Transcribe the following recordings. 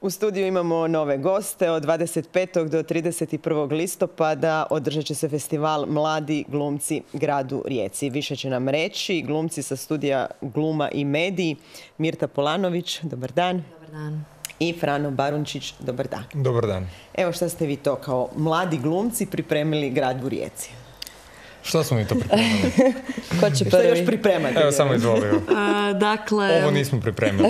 U studiju imamo nove goste. Od 25. do 31. listopada održat će se festival Mladi glumci gradu Rijeci. Više će nam reći glumci sa studija Gluma i mediji. Mirta Polanović, dobar dan. Dobar dan. I Frano Barunčić, dobar dan. Dobar dan. Evo šta ste vi to kao mladi glumci pripremili gradu Rijeci. Što smo mi to pripremili? Ko će Što prvi? još pripremate? Evo, samo izvolio. Dakle, Ovo nismo pripremili.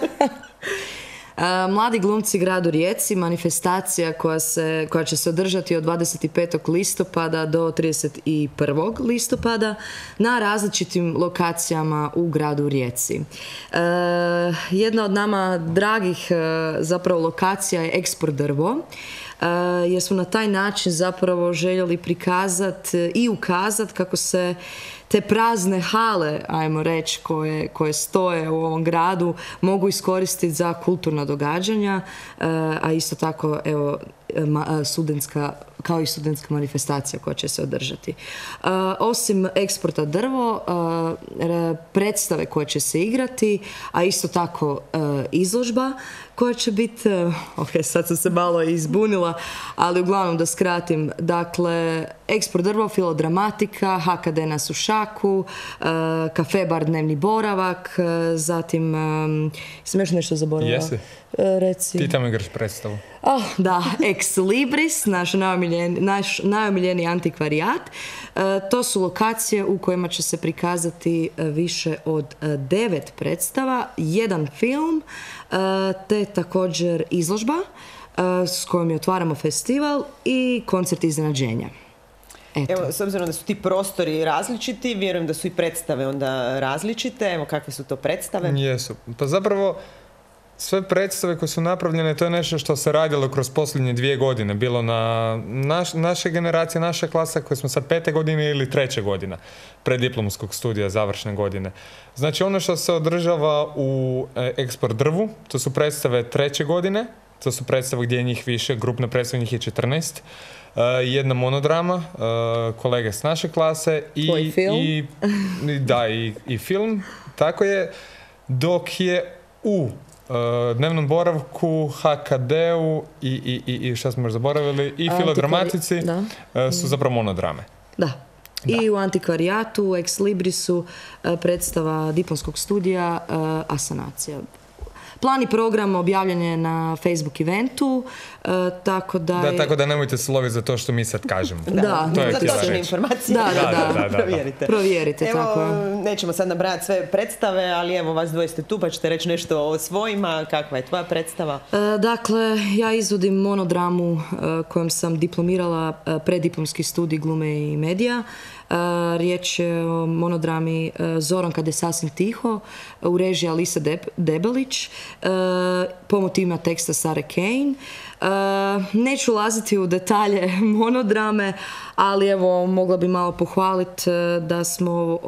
Mladi glumci gradu Rijeci, manifestacija koja će se održati od 25. listopada do 31. listopada na različitim lokacijama u gradu Rijeci. Jedna od nama dragih zapravo lokacija je Eksport drvo, jer smo na taj način zapravo željeli prikazati i ukazati kako se te prazne hale, ajmo reći, koje stoje u ovom gradu, mogu iskoristiti za kulturna događanja, a isto tako, evo, kao i studentska manifestacija koja će se održati. Osim Eksporta drvo, predstave koje će se igrati, a isto tako izložba koja će biti, sad sam se malo izbunila, ali uglavnom da skratim, dakle, Eksport drvo, Filodramatika, HKD na Sušaku, Kafe bar dnevni boravak, zatim, sam još nešto zaboravila? Jesi? Reci. Ti tamo igraš predstavu. Da, Ex Libris, naš najomiljeniji antikvarijat. To su lokacije u kojima će se prikazati više od 9 predstava, jedan film, te također izložba s kojom je otvaramo festival i koncert iznenađenja. Evo, s obzirom da su ti prostori različiti, vjerujem da su i predstave onda različite. Evo, kakve su to predstave? Jesu. Pa zapravo, sve predstave koje su napravljene, to je nešto što se radilo kroz posljednje 2 godine. Bilo na naše generacije, naša klasa koje smo sad 5. godine ili 3. godina preddiplomskog studija, završne godine. Znači ono što se održava u Eksport drvu, to su predstave 3. godine, to su predstave gdje je njih više, grupna predstava njih je 14. Jedna monodrama, kolege s naše klase i film. I film, tako je, dok je u dnevnom boravku, HKD-u i šta smo još zaboravili, i Filodramatici su zapravo monodrame. Da. I u Antikvarijatu, u Ex Librisu, predstava diplomskog studija Asanacija. Plan i program objavljen je na Facebook eventu, tako da... tako da nemojte se loviti za to što mi sad kažemo. To je za točne informacije. Da. Provjerite, evo, tako je. Nećemo sad nabrajati sve predstave, ali evo, vas dvoje ste tu, pa ćete reći nešto o svojima. Kakva je tvoja predstava? Dakle, ja izvodim monodramu kojom sam diplomirala preddiplomski studij Glume i medija. Riječ je o monodrami Zoran kad je sasvim tiho, u režiji Alisa Debelić, po motivima teksta Sare Kane. Neću ulaziti u detalje monodrame, ali evo, mogla bi malo pohvaliti da smo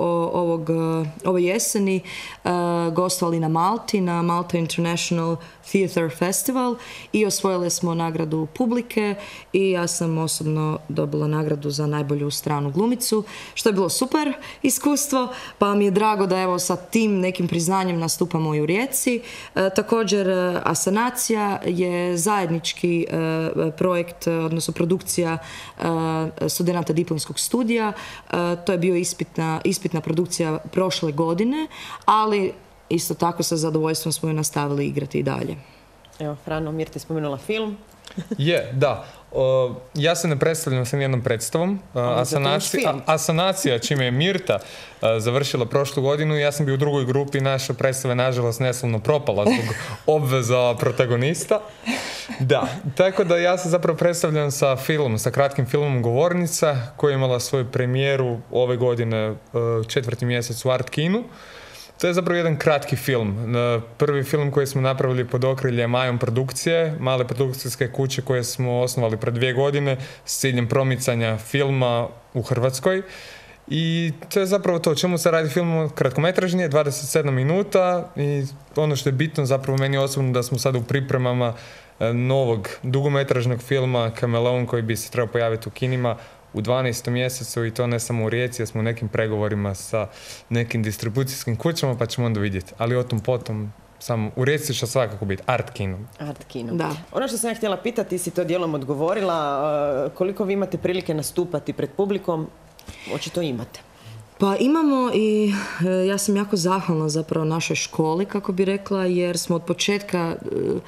ove jeseni gostovali na Malti, na Malta International Theatre Festival i osvojili smo nagradu publike i ja sam osobno dobila nagradu za najbolju stranu glumicu, što je bilo super iskustvo, pa mi je drago da evo sa tim nekim priznanjem nastupamo i u Rijeci. Također, Asanacija je zajednički projekt, odnosno produkcija studenata diplomskog studija. To je bio ispitna produkcija prošle godine, ali isto tako sa zadovoljstvom smo ju nastavili igrati i dalje. Evo, Frano, Mirta je spomenula film. Da. Ja se ne predstavljam sa nijednom predstavom. Asanacija, čime je Mirta završila prošlu godinu, ja sam bio u drugoj grupi, naša predstava je nažalost neslavno propala zbog obveza protagonista. Da, tako da ja se zapravo predstavljam sa kratkim filmom Govornica, koja je imala svoju premijeru ove godine 4. mjesec u Art Kinu. To je zapravo jedan kratki film. Prvi film koji smo napravili pod okriljem Majom produkcije, male produkcijske kuće koje smo osnovali pred 2 godine s ciljem promicanja filma u Hrvatskoj. I to je zapravo to. O čemu se radi film? Kratkometražni je 27 minuta i ono što je bitno zapravo meni osobno da smo sad u pripremama novog dugometražnog filma Kameleon koji bi se trebao pojaviti u kinima u 12. mjesecu i to ne samo u Rijeci, jer smo u nekim pregovorima sa nekim distribucijskim kućama pa ćemo onda vidjeti. Ali o tom potom samo u Rijeci će svakako biti art kino. Art kino. Da. Ono što sam ja htjela pitati, ti si to dijelom odgovorila, koliko vi imate prilike nastupati pred publikom? Očito imate. Pa imamo i ja sam jako zahvalna zapravo našoj školi, kako bi rekla, jer smo od početka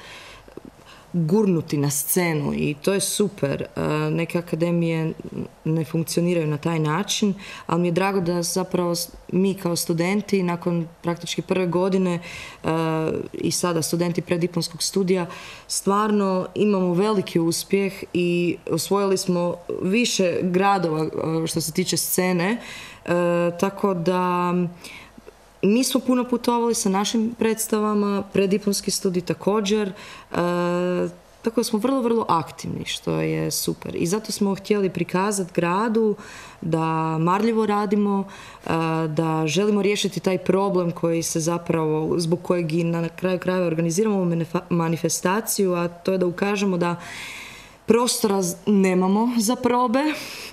gurnuti na scenu i to je super. Neke akademije ne funkcioniraju na taj način, ali mi je drago da zapravo mi kao studenti nakon praktički prve godine i sada studenti preddiplomskog studija stvarno imamo veliki uspjeh i osvojili smo više gradova što se tiče scene, tako da mi smo puno putovali sa našim predstavama, preddiplomski studij također, tako da smo vrlo, vrlo aktivni, što je super. I zato smo htjeli prikazati gradu da marljivo radimo, da želimo riješiti taj problem koji se zapravo, zbog kojeg i na kraju krajeva organiziramo manifestaciju, a to je da ukažemo da prostora nemamo za probe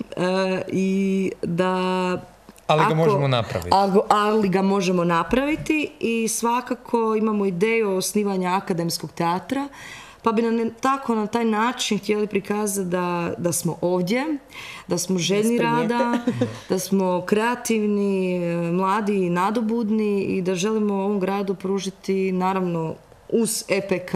i da ali ga možemo napraviti. Ali ga možemo napraviti i svakako imamo ideju osnivanja akademskog teatra, pa bi na taj način htjeli prikazati da smo ovdje, da smo željni rada, da smo kreativni, mladi i nadobudni i da želimo ovom gradu pružiti, naravno, uz EPK,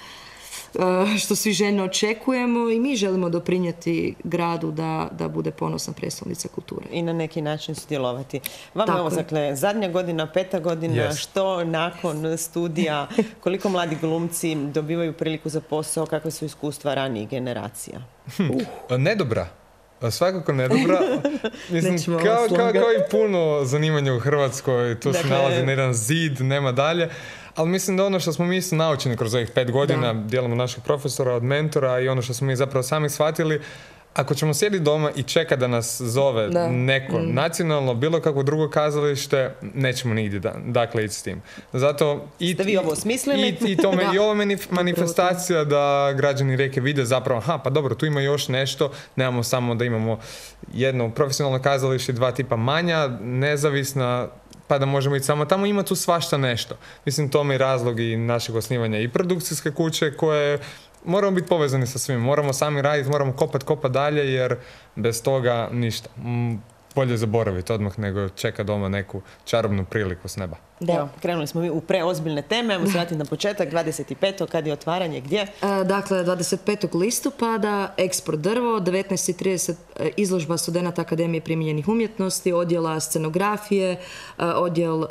što svi željno očekujemo i mi želimo doprinijeti gradu da bude ponosna prijestolnica kulture. I na neki način sudjelovati. Vama je ovo, dakle, zadnja godina, 5. godina, što nakon studija, koliko mladi glumci dobivaju priliku za posao, kakve su iskustva ranijih generacija? Nedobra. Svakako nedobra. Mislim, kao i puno zanimanja u Hrvatskoj, tu se nalazi na jedan zid, nema dalje. Ali mislim da ono što smo mi naučeni kroz ovih 5 godina, dijelom naših profesora, od mentora i ono što smo mi zapravo sami shvatili, ako ćemo sjediti doma i čekati da nas zove neko nacionalno, bilo kako drugo kazalište, nećemo nigdje dakle ići s tim. Zato i ovo osmislili? I ova manifestacija da građani Rijeke vide zapravo, pa dobro, tu ima još nešto, nemamo samo da imamo jedno profesionalno kazalište, 2 tipa manja, nezavisna, pa da možemo ići samo tamo, ima tu svašta nešto. Mislim, to mi je razlog i našeg osnivanja i produkcijske kuće koje moramo biti povezani sa svim. Moramo sami raditi, moramo kopati dalje jer bez toga ništa. Bolje zaboraviti odmah nego čeka doma neku čarobnu priliku s neba. Evo, krenuli smo mi u preozbiljne teme. Ajmo se vratiti na početak, 25. kad je otvaranje, gdje? Dakle, 25. listopada, Eksport drvo, 19:30 izložba studenata Akademije primijenjenih umjetnosti, odjela scenografije, odjel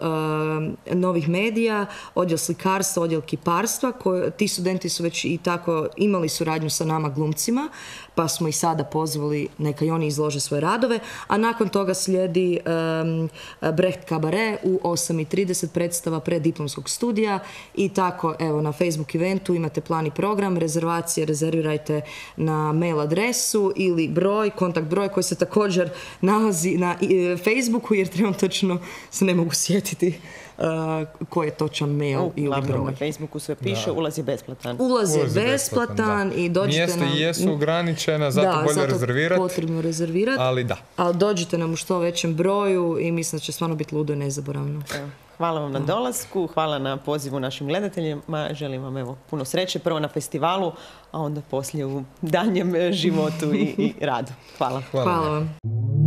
novih medija, odjel slikarstva, odjel kiparstva. Ti studenti su već i tako imali suradnju sa nama glumcima, pa smo i sada pozvali neka i oni izlože svoje radove, a nakon toga slijedi Brecht Kabaret u 8:30 predstava preddiplomskog studija i tako, evo, na Facebook eventu imate plan i program, rezervacije rezervirajte na mail adresu ili kontakt broj koji se također nalazi na Facebooku jer trebam točno se ne mogu sjetiti koji je točan mail ili broj. Na Facebooku sve piše, ulaz je besplatan. Ulaz je besplatan i dođite nam... Mjesta jesu ograničena, zato bolje rezervirati. Potrebno rezervirati. Ali dođite nam u što većem broju i mislim da će stvarno biti ludo i nezaboravno. Hvala vam na dolasku, hvala na pozivu našim gledateljima. Želim vam puno sreće, prvo na festivalu, a onda poslije u danjem životu i radu. Hvala. Hvala vam.